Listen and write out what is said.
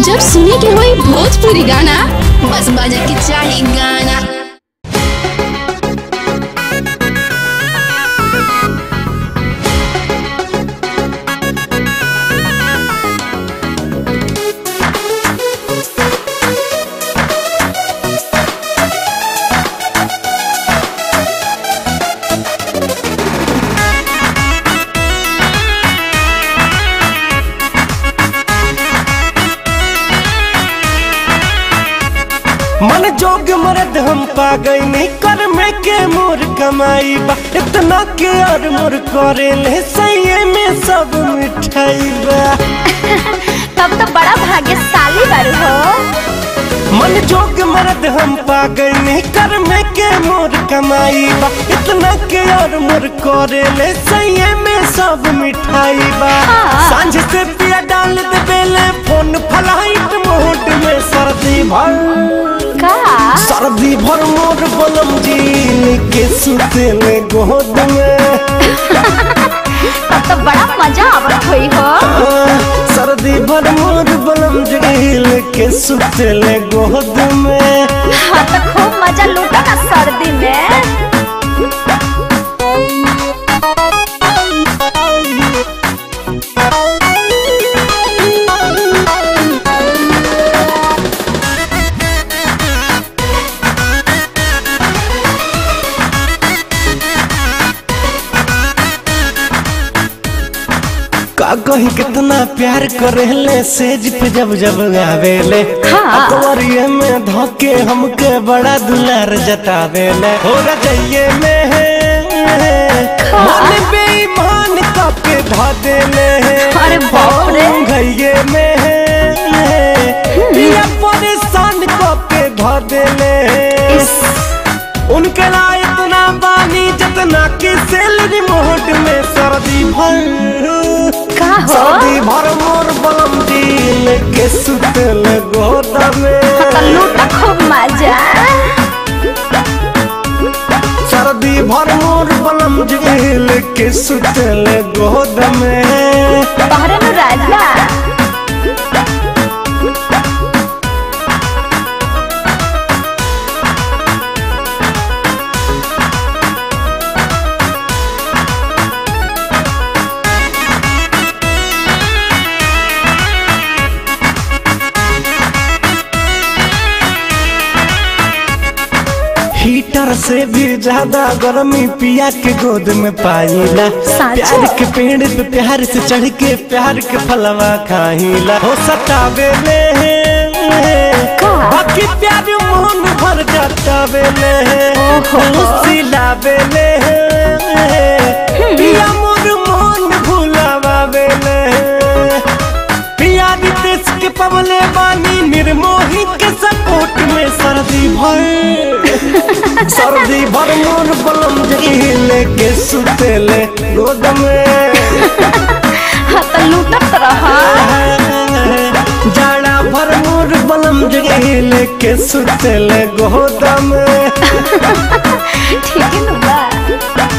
जब सुने के होई भोजपुरी गाना, बस बजे के चाही गाना। मन जोग मरद हम पा गई नहीं कर में के मोर कमाई बा इतना के और मोर करे ले सही में सब मिठाई बा। तब तो बड़ा भाग्यशाली बारू हो। मन जोग मरद हम पा गई नहीं कर में के मोर कमाई बा इतना के और मोर करे ले सही में सब मिठाई बा। सांझ से पिया डाल दे बेले फोन फ्लाइट मोड में सर्दी भर मोर बलम जी के सुतेले गोद में। तब तो बड़ा मजा आवत हुई हो। सर्दी भर मोर बलम जी के सुतेले गोद में। हाँ तो खूब मजा लूटा ना सर्दी में। का कहीं कितना प्यार करेले सेज पे जब जब आवेले। अकबरिये में धोके हमके बड़ा दुलार जतावेले। हो रजइये में मन बेईमान के धा देले। अरे बाप रे। गइये में पिया परेशान के धा देले। उनके ला इतना बानी जितना की सैलरी मोड में सर्दी भर मोर बलम दिल के सुतल गोद में। लूटा खूब मजा। सर्दी भर मोर बलम दिल के सुतल गोद में। बाहर में राजा हीटर से भी ज्यादा गर्मी पिया के गोद में पाईला। प्यार के पेड़ पे प्यार से चढ़ के प्यार के फलवा खाईला। हो सतावेले बाकी प्यार मोहन भर जातावेले। सिलावेले पिया मोर मोहन भुलावेले। पिया रितेश के पवले बानी निर्मोही के सपोर्ट में सर्दी भर मोर बलम जगीले के सुतेले गोद में। हाँ तो लूटत रहा। जाड़ा भर मोर बलम जगीले के सुतेले गोद में। ठीक है ना।